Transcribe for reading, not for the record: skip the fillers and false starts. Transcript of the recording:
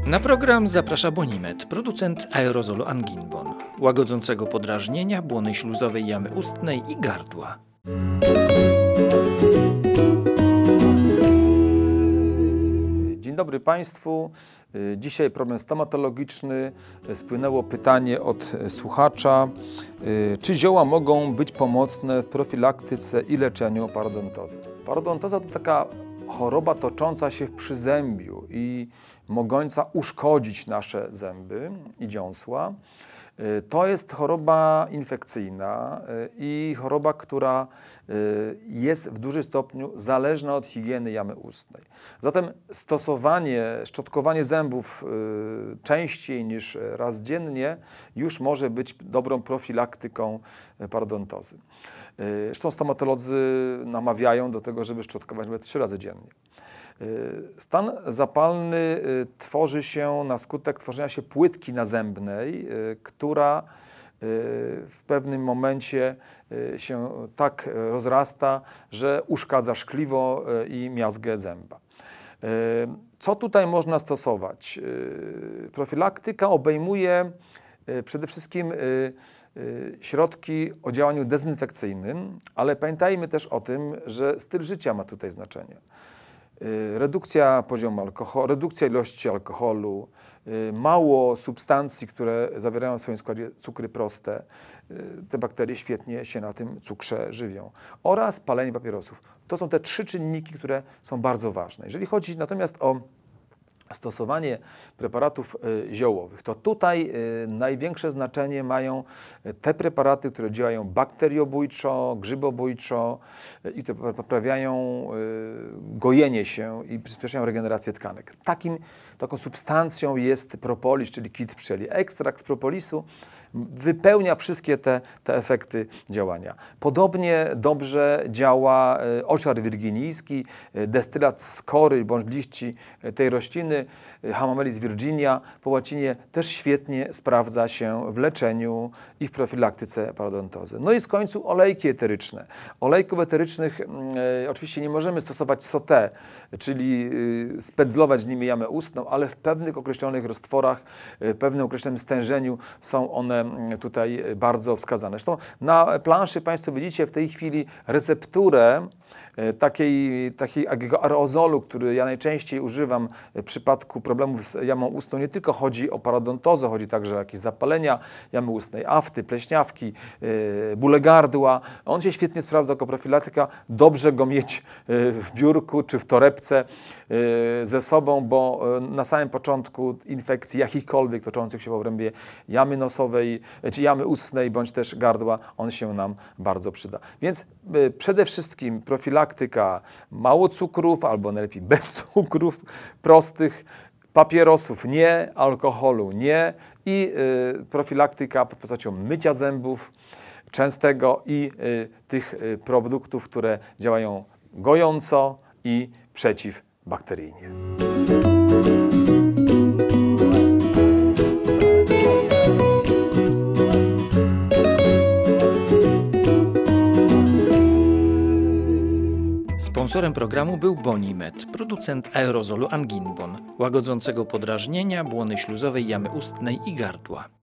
Na program zaprasza Bonimed, producent aerozolu Anginbon, łagodzącego podrażnienia błony śluzowej jamy ustnej i gardła. Dzień dobry Państwu. Dzisiaj problem stomatologiczny. Spłynęło pytanie od słuchacza, czy zioła mogą być pomocne w profilaktyce i leczeniu parodontozy. Parodontoza to taka choroba tocząca się w przyzębiu i mogąca uszkodzić nasze zęby i dziąsła. To jest choroba infekcyjna i choroba, która jest w dużym stopniu zależna od higieny jamy ustnej. Zatem szczotkowanie zębów częściej niż raz dziennie już może być dobrą profilaktyką parodontozy. Zresztą stomatolodzy namawiają do tego, żeby szczotkować nawet 3 razy dziennie. Stan zapalny tworzy się na skutek tworzenia się płytki nazębnej, która w pewnym momencie się tak rozrasta, że uszkadza szkliwo i miazgę zęba. Co tutaj można stosować? Profilaktyka obejmuje przede wszystkim środki o działaniu dezynfekcyjnym, ale pamiętajmy też o tym, że styl życia ma tutaj znaczenie. Redukcja poziomu alkoholu, redukcja ilości alkoholu, mało substancji, które zawierają w swoim składzie cukry proste. Te bakterie świetnie się na tym cukrze żywią. Oraz palenie papierosów. To są te 3 czynniki, które są bardzo ważne. Jeżeli chodzi natomiast o stosowanie preparatów ziołowych, to tutaj największe znaczenie mają te preparaty, które działają bakteriobójczo, grzybobójczo i które poprawiają gojenie się i przyspieszają regenerację tkanek. Taką substancją jest propolis, czyli kit pszczeli. Ekstrakt z propolisu wypełnia wszystkie te efekty działania. Podobnie dobrze działa ociar wirginijski, destylat z kory bądź liści tej rośliny, Hamamelis virginia po łacinie, też świetnie sprawdza się w leczeniu i w profilaktyce parodontozy. No i w końcu olejki eteryczne. Olejków eterycznych oczywiście nie możemy stosować sauté, czyli spędzlować z nimi jamę ustną, ale w pewnych określonych roztworach, w pewnym określonym stężeniu są one tutaj bardzo wskazane. Zresztą na planszy Państwo widzicie w tej chwili recepturę takiego aerozolu, który ja najczęściej używam w przypadku problemów z jamą ustną. Nie tylko chodzi o parodontozę, chodzi także o jakieś zapalenia jamy ustnej, afty, pleśniawki, bóle gardła. On się świetnie sprawdza jako profilaktyka. Dobrze go mieć w biurku czy w torebce ze sobą, bo na samym początku infekcji jakichkolwiek toczących się w obrębie jamy nosowej, czy jamy ustnej, bądź też gardła, on się nam bardzo przyda. Więc przede wszystkim profilaktyka mało cukrów, albo najlepiej bez cukrów prostych, papierosów nie, alkoholu nie i profilaktyka pod postacią mycia zębów częstego i tych produktów, które działają gojąco i przeciwbakteryjnie. Sponsorem programu był Bonimed, producent aerozolu Anginbon, łagodzącego podrażnienia błony śluzowej jamy ustnej i gardła.